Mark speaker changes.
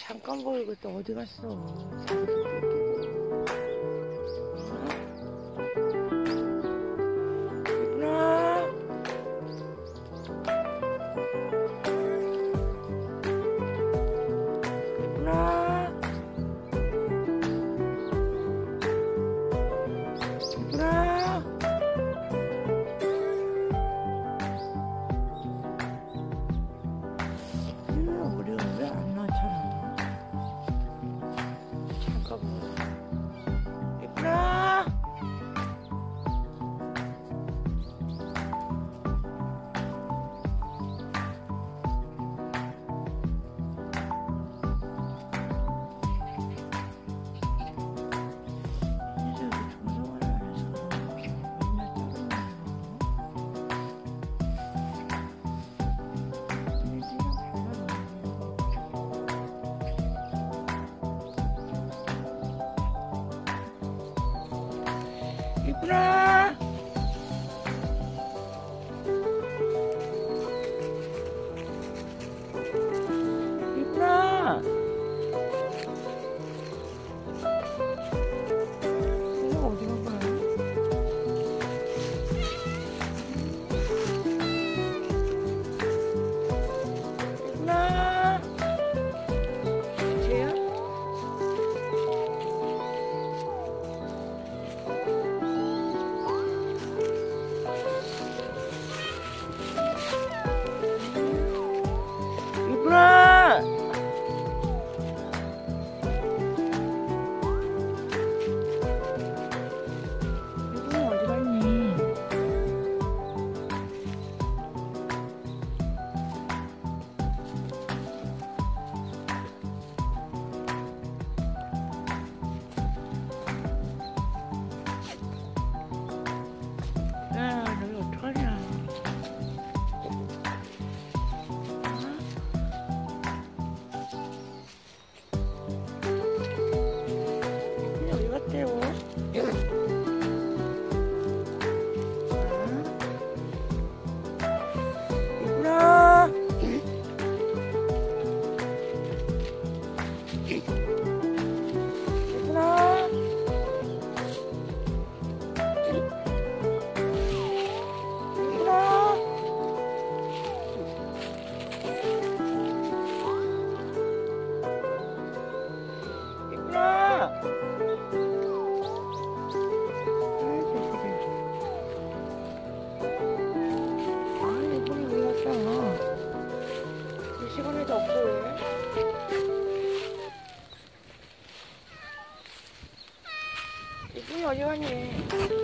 Speaker 1: 잠깐 보이고 또 어디 갔어? 이쁘나? 이쁘나? 이쁘나? 우리가 왜 안 나타나? 잠깐만. 이쁘나? 이제 왜 조성을 안 해서 맨날 따라오는 거야? 이쁘나? 이쁘나? 얘가 어디 간 거야? 이쁘나? 쟤야? 이쁘나? 이쁘나 어디 갔니? 야, 너 이거 어떡하냐? 이쁘나 어디 갔대요? 이쁘나? 이쁘나? 이쁘나? 이쁘나? 아, 이쁜이 왜 왔잖아. 이 시간에도 없어, 왜? 이쁜이 어디 갔니?